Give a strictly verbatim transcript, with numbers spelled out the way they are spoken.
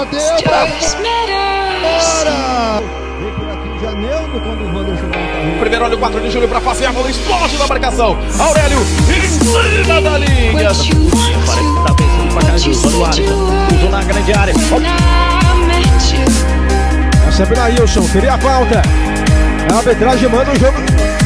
bateu pra fora. Vem por aqui Janeldo quando o Wanderson dá um carrinho. Primeiro olha o quatro de julho pra passear, a bola explode na marcação. Aurélio em cima da linha. Parece que tá pensando pra cá, Gilson. Olha o Alisson, cruzou na grande área. É sempre na Wilson, queria a falta. A arbitragem manda o jogo.